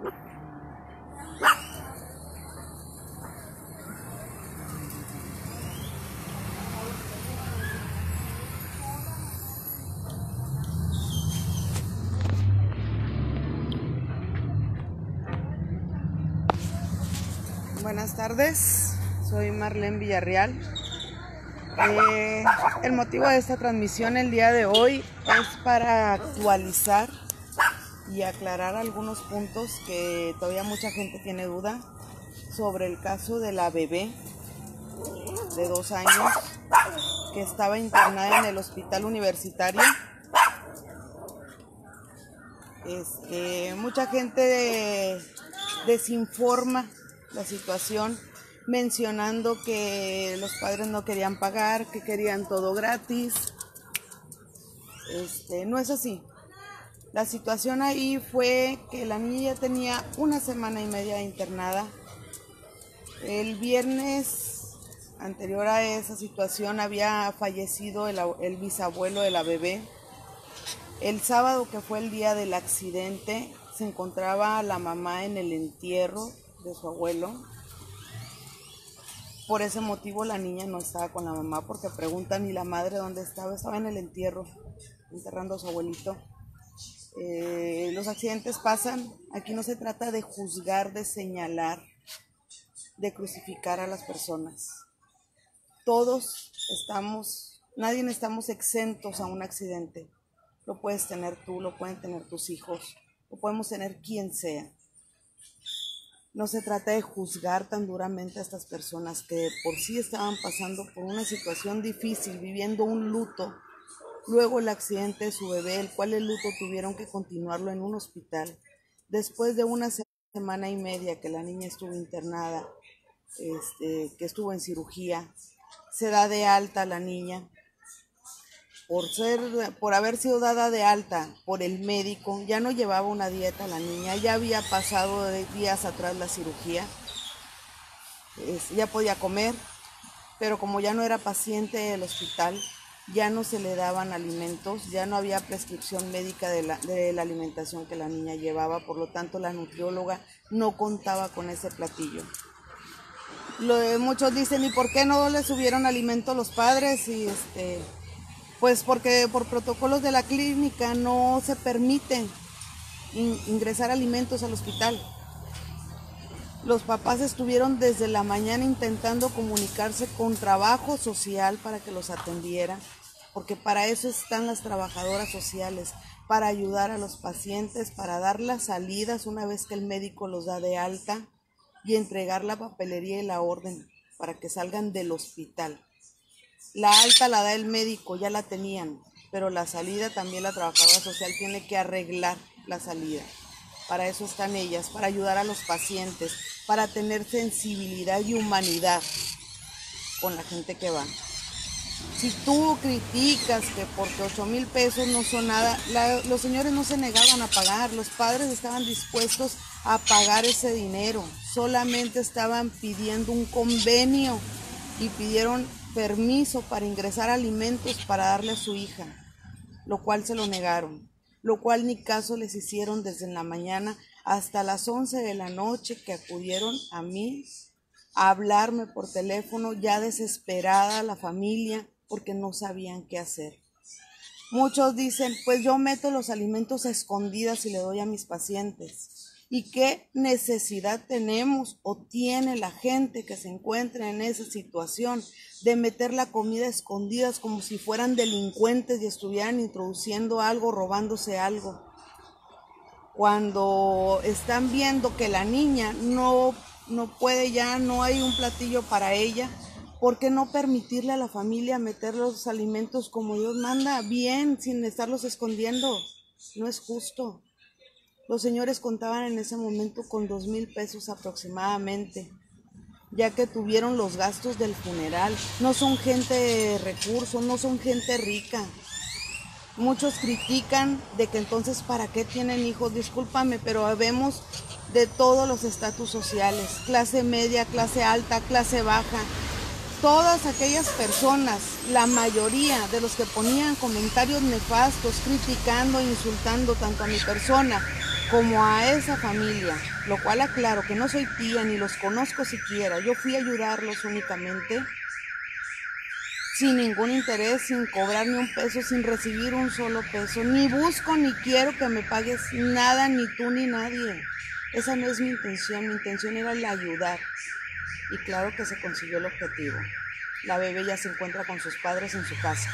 Buenas tardes, soy Marlene Villarreal. El motivo de esta transmisión el día de hoy es para actualizar y aclarar algunos puntos que todavía mucha gente tiene duda sobre el caso de la bebé de 2 años que estaba internada en el hospital universitario. Mucha gente desinforma la situación mencionando que los padres no querían pagar, que querían todo gratis. No es así. La situación ahí fue que la niña ya tenía 1 semana y media internada. El viernes anterior a esa situación había fallecido el bisabuelo de la bebé. El sábado, que fue el día del accidente, se encontraba la mamá en el entierro de su abuelo. Por ese motivo la niña no estaba con la mamá, porque preguntan, ¿y la madre dónde estaba? Estaba en el entierro, enterrando a su abuelito. Los accidentes pasan. Aquí no se trata de juzgar, de señalar, de crucificar a las personas. Todos nadie estamos exentos a un accidente. Lo puedes tener tú, lo pueden tener tus hijos, lo podemos tener quien sea. No se trata de juzgar tan duramente a estas personas que por sí estaban pasando por una situación difícil, viviendo un luto. Luego el accidente de su bebé, el cual el luto tuvieron que continuarlo en un hospital. Después de 1 semana y media que la niña estuvo internada, que estuvo en cirugía, se da de alta la niña. Por haber sido dada de alta por el médico, ya no llevaba una dieta la niña, ya había pasado de días atrás la cirugía, ya podía comer, pero como ya no era paciente del hospital, ya no se le daban alimentos, ya no había prescripción médica de la alimentación que la niña llevaba, por lo tanto la nutrióloga no contaba con ese platillo. Muchos dicen, ¿y por qué no le subieron alimento a los padres? Pues porque por protocolos de la clínica no se permite ingresar alimentos al hospital. Los papás estuvieron desde la mañana intentando comunicarse con trabajo social para que los atendiera, porque para eso están las trabajadoras sociales, para ayudar a los pacientes, para dar las salidas una vez que el médico los da de alta y entregar la papelería y la orden para que salgan del hospital. La alta la da el médico, ya la tenían, pero la salida también la trabajadora social tiene que arreglar la salida. Para eso están ellas, para ayudar a los pacientes, para tener sensibilidad y humanidad con la gente que va. Si tú criticas que porque 8,000 pesos no son nada, los señores no se negaban a pagar, los padres estaban dispuestos a pagar ese dinero, solamente estaban pidiendo un convenio y pidieron permiso para ingresar alimentos para darle a su hija, lo cual se lo negaron, lo cual ni caso les hicieron desde la mañana hasta las 11 de la noche que acudieron a mí a hablarme por teléfono, ya desesperada la familia porque no sabían qué hacer. Muchos dicen, pues yo meto los alimentos a escondidas y le doy a mis pacientes. ¿Y qué necesidad tenemos o tiene la gente que se encuentra en esa situación de meter la comida a escondidas como si fueran delincuentes y estuvieran introduciendo algo, robándose algo? Cuando están viendo que la niña no puede ya, no hay un platillo para ella, ¿por qué no permitirle a la familia meter los alimentos como Dios manda, bien, sin estarlos escondiendo? No es justo. Los señores contaban en ese momento con 2,000 pesos aproximadamente, ya que tuvieron los gastos del funeral. No son gente de recursos, no son gente rica. Muchos critican de que entonces ¿para qué tienen hijos? Discúlpame, pero vemos de todos los estatus sociales, clase media, clase alta, clase baja. Todas aquellas personas, la mayoría de los que ponían comentarios nefastos, criticando e insultando tanto a mi persona como a esa familia, lo cual aclaro que no soy tía ni los conozco siquiera. Yo fui a ayudarlos únicamente, sin ningún interés, sin cobrar ni un peso, sin recibir un solo peso. Ni busco ni quiero que me pagues nada, ni tú ni nadie. Esa no es mi intención era el ayudar. Y claro que se consiguió el objetivo. La bebé ya se encuentra con sus padres en su casa.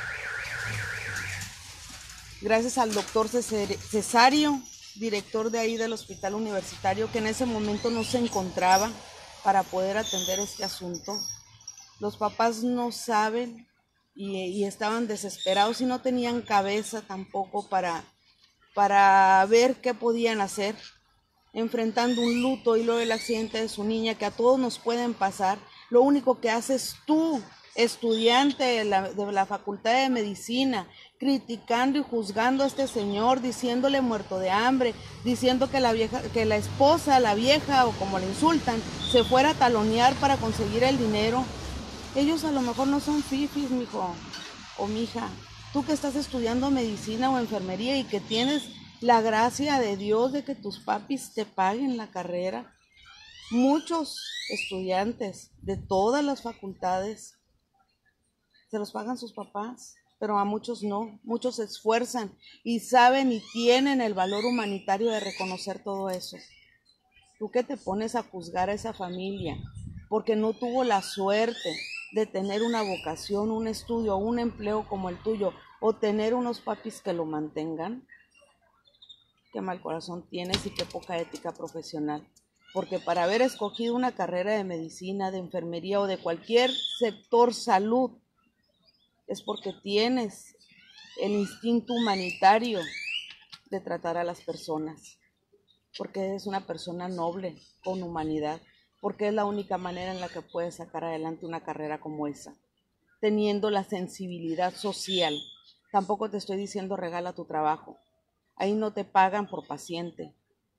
Gracias al doctor Cesario, director de ahí del hospital universitario, que en ese momento no se encontraba para poder atender este asunto. Los papás no saben y estaban desesperados y no tenían cabeza tampoco para ver qué podían hacer, enfrentando un luto y luego el accidente de su niña, que a todos nos pueden pasar. Lo único que haces tú, estudiante de la Facultad de Medicina, criticando y juzgando a este señor, diciéndole muerto de hambre, diciendo que la esposa, la vieja o como le insultan, se fuera a talonear para conseguir el dinero. Ellos a lo mejor no son fifis, mijo o mija. Tú que estás estudiando medicina o enfermería y que tienes la gracia de Dios de que tus papis te paguen la carrera. Muchos estudiantes de todas las facultades se los pagan sus papás, pero a muchos no. Muchos se esfuerzan y saben y tienen el valor humanitario de reconocer todo eso. ¿Tú qué te pones a juzgar a esa familia porque no tuvo la suerte de tener una vocación, un estudio, un empleo como el tuyo, o tener unos papis que lo mantengan? Qué mal corazón tienes y qué poca ética profesional. Porque para haber escogido una carrera de medicina, de enfermería o de cualquier sector salud, es porque tienes el instinto humanitario de tratar a las personas. Porque eres una persona noble, con humanidad. Porque es la única manera en la que puedes sacar adelante una carrera como esa, teniendo la sensibilidad social. Tampoco te estoy diciendo regala tu trabajo. Ahí no te pagan por paciente.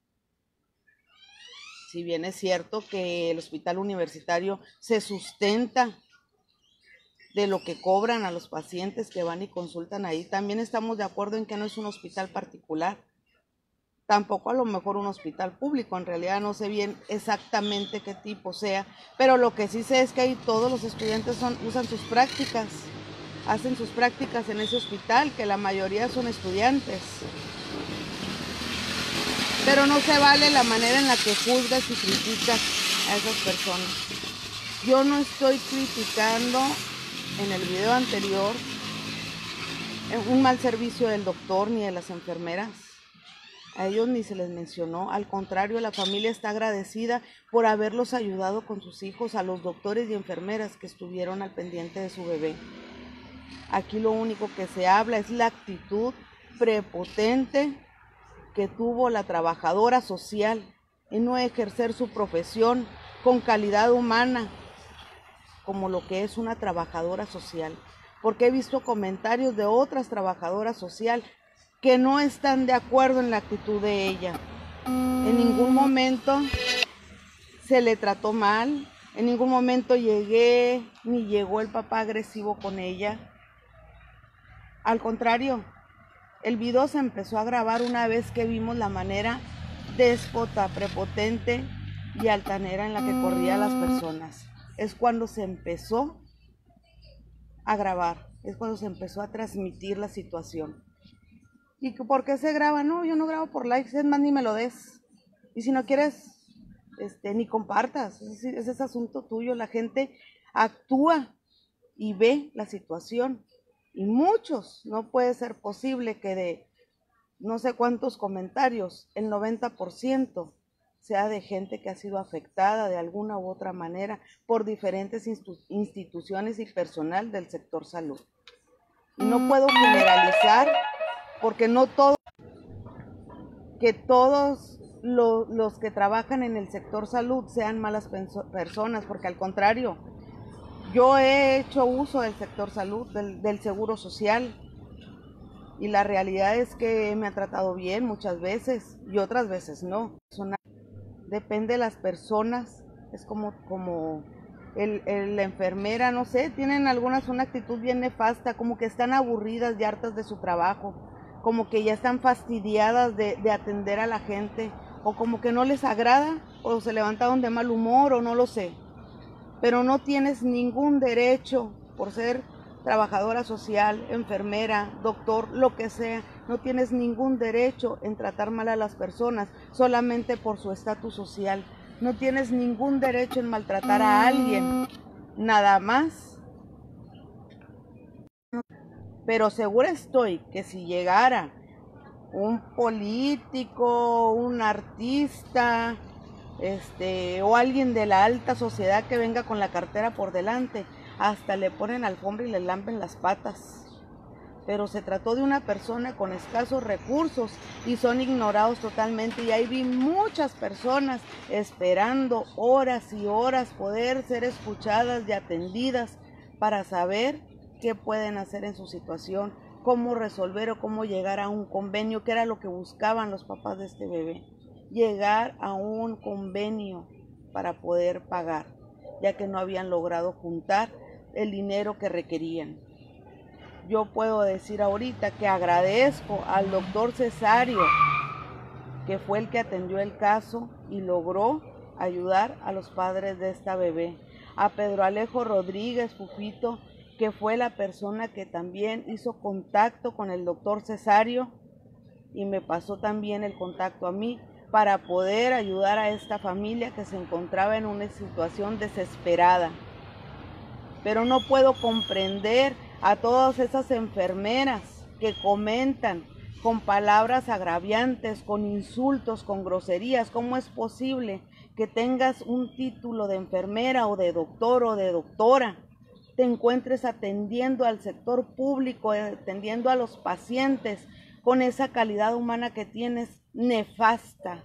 Si bien es cierto que el hospital universitario se sustenta de lo que cobran a los pacientes que van y consultan ahí, también estamos de acuerdo en que no es un hospital particular. Tampoco a lo mejor un hospital público, en realidad no sé bien exactamente qué tipo sea, pero lo que sí sé es que ahí todos los estudiantes usan sus prácticas, hacen sus prácticas en ese hospital, que la mayoría son estudiantes. Pero no se vale la manera en la que juzgas y criticas a esas personas. Yo no estoy criticando en el video anterior un mal servicio del doctor ni de las enfermeras. A ellos ni se les mencionó, al contrario, la familia está agradecida por haberlos ayudado con sus hijos, a los doctores y enfermeras que estuvieron al pendiente de su bebé. Aquí lo único que se habla es la actitud prepotente que tuvo la trabajadora social en no ejercer su profesión con calidad humana, como lo que es una trabajadora social. Porque he visto comentarios de otras trabajadoras sociales que no están de acuerdo en la actitud de ella. En ningún momento se le trató mal, en ningún momento ni llegó el papá agresivo con ella. Al contrario, el video se empezó a grabar una vez que vimos la manera déspota, prepotente y altanera en la que corría a las personas. Es cuando se empezó a grabar, es cuando se empezó a transmitir la situación. ¿Y por qué se graba? No, yo no grabo por likes, es más, ni me lo des. Y si no quieres, ni compartas, ese es asunto tuyo. La gente actúa y ve la situación. Y muchos, no puede ser posible que de no sé cuántos comentarios, el 90% sea de gente que ha sido afectada de alguna u otra manera por diferentes instituciones y personal del sector salud. Y no puedo generalizar, porque no todo, que todos los que trabajan en el sector salud sean malas personas, porque al contrario, yo he hecho uso del sector salud, del seguro social, y la realidad es que me ha tratado bien muchas veces y otras veces no. Depende de las personas, es como la enfermera, no sé, tienen algunas una actitud bien nefasta, como que están aburridas y hartas de su trabajo. como que ya están fastidiadas de atender a la gente, o como que no les agrada, o se levantaron de mal humor, o no lo sé. Pero no tienes ningún derecho por ser trabajadora social, enfermera, doctor, lo que sea, no tienes ningún derecho en tratar mal a las personas solamente por su estatus social. No tienes ningún derecho en maltratar a alguien, nada más. Pero segura estoy que si llegara un político, un artista, o alguien de la alta sociedad que venga con la cartera por delante, hasta le ponen alfombra y le lampen las patas. Pero se trató de una persona con escasos recursos y son ignorados totalmente, y ahí vi muchas personas esperando horas y horas poder ser escuchadas y atendidas para saber qué pueden hacer en su situación, cómo resolver o cómo llegar a un convenio, que era lo que buscaban los papás de este bebé, llegar a un convenio para poder pagar, ya que no habían logrado juntar el dinero que requerían. Yo puedo decir ahorita que agradezco al doctor Cesario, que fue el que atendió el caso y logró ayudar a los padres de esta bebé. A Pedro Alejo Rodríguez, Pupito, que fue la persona que también hizo contacto con el doctor Cesario y me pasó también el contacto a mí para poder ayudar a esta familia que se encontraba en una situación desesperada. Pero no puedo comprender a todas esas enfermeras que comentan con palabras agraviantes, con insultos, con groserías. ¿Cómo es posible que tengas un título de enfermera o de doctor o de doctora, te encuentres atendiendo al sector público, atendiendo a los pacientes con esa calidad humana que tienes nefasta?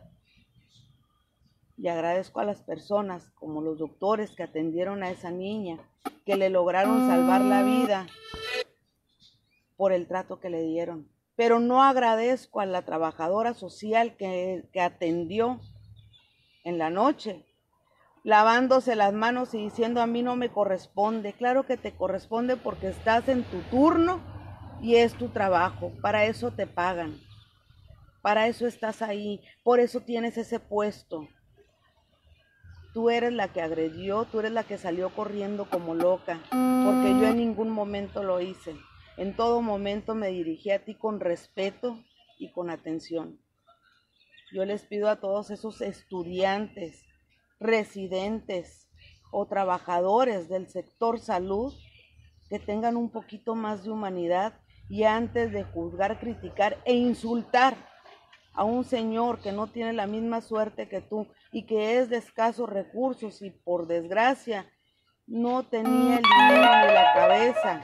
Y agradezco a las personas, como los doctores que atendieron a esa niña, que le lograron salvar la vida por el trato que le dieron. Pero no agradezco a la trabajadora social que atendió en la noche, lavándose las manos y diciendo: a mí no me corresponde. Claro que te corresponde, porque estás en tu turno y es tu trabajo, para eso te pagan, para eso estás ahí, por eso tienes ese puesto. Tú eres la que agredió, tú eres la que salió corriendo como loca, porque yo en ningún momento lo hice. En todo momento me dirigí a ti con respeto y con atención. Yo les pido a todos esos estudiantes, residentes o trabajadores del sector salud que tengan un poquito más de humanidad, y antes de juzgar, criticar e insultar a un señor que no tiene la misma suerte que tú y que es de escasos recursos y por desgracia no tenía el dinero ni la cabeza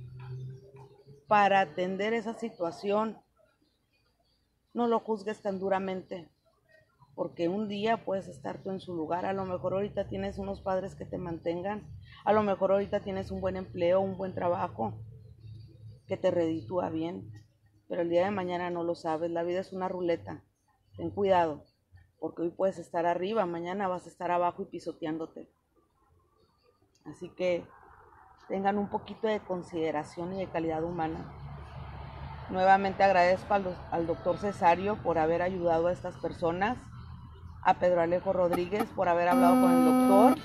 para atender esa situación, no lo juzgues tan duramente, porque un día puedes estar tú en su lugar. A lo mejor ahorita tienes unos padres que te mantengan, a lo mejor ahorita tienes un buen empleo, un buen trabajo que te reditúa bien, pero el día de mañana no lo sabes. La vida es una ruleta. Ten cuidado, porque hoy puedes estar arriba, mañana vas a estar abajo y pisoteándote. Así que tengan un poquito de consideración y de calidad humana. Nuevamente agradezco al doctor Cesario por haber ayudado a estas personas, a Pedro Alejo Rodríguez por haber hablado con el doctor.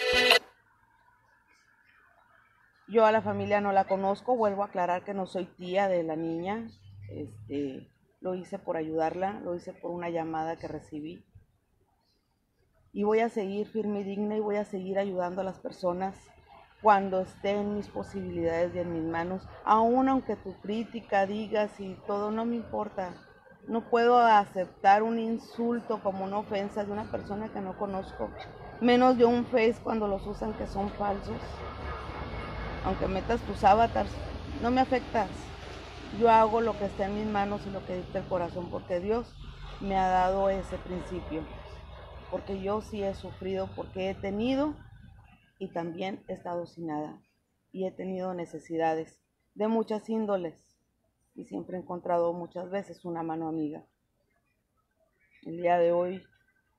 Yo a la familia no la conozco, vuelvo a aclarar que no soy tía de la niña. Lo hice por ayudarla, lo hice por una llamada que recibí. Y voy a seguir firme y digna y voy a seguir ayudando a las personas cuando esté en mis posibilidades y en mis manos. Aún aunque tu crítica digas y todo, no me importa. No puedo aceptar un insulto como una ofensa de una persona que no conozco, menos de un Face cuando los usan que son falsos. Aunque metas tus avatars, no me afectas. Yo hago lo que está en mis manos y lo que dicta el corazón, porque Dios me ha dado ese principio. Porque yo sí he sufrido, porque he tenido y también he estado sin nada. Y he tenido necesidades de muchas índoles. Y siempre he encontrado muchas veces una mano amiga. El día de hoy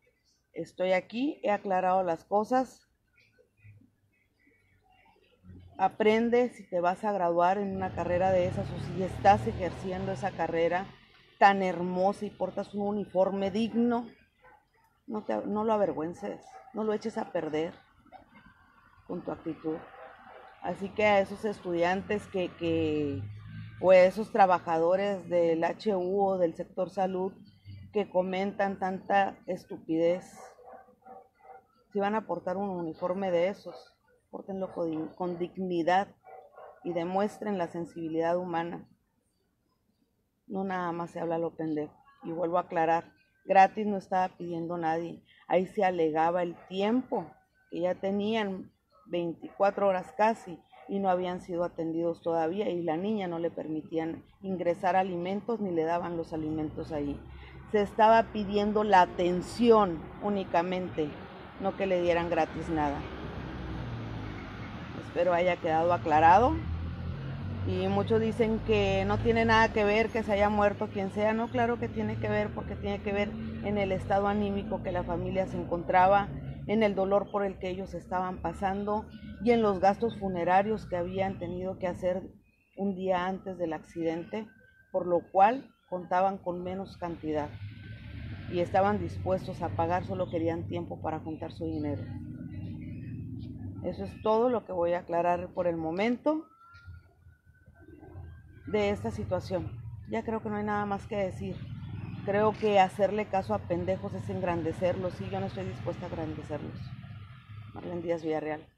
estoy aquí, he aclarado las cosas. aprende si te vas a graduar en una carrera de esas o si estás ejerciendo esa carrera tan hermosa y portas un uniforme digno, no lo avergüences, no lo eches a perder con tu actitud. Así que a esos estudiantes o esos trabajadores del HU o del sector salud que comentan tanta estupidez, si van a portar un uniforme de esos, pórtenlo con dignidad y demuestren la sensibilidad humana. No nada más se habla lo pendejo. Y vuelvo a aclarar, gratis no estaba pidiendo nadie. Ahí se alegaba el tiempo, que ya tenían 24 horas casi y no habían sido atendidos todavía y la niña no le permitían ingresar alimentos ni le daban los alimentos ahí. Se estaba pidiendo la atención únicamente, no que le dieran gratis nada. Espero haya quedado aclarado. Y muchos dicen que no tiene nada que ver que se haya muerto quien sea. No, claro que tiene que ver, porque tiene que ver en el estado anímico que la familia se encontraba, en el dolor por el que ellos estaban pasando y en los gastos funerarios que habían tenido que hacer un día antes del accidente, por lo cual contaban con menos cantidad y estaban dispuestos a pagar, solo querían tiempo para juntar su dinero. Eso es todo lo que voy a aclarar por el momento de esta situación. Ya creo que no hay nada más que decir. Creo que hacerle caso a pendejos es engrandecerlos y yo no estoy dispuesta a engrandecerlos. Marlene Díaz Villarreal.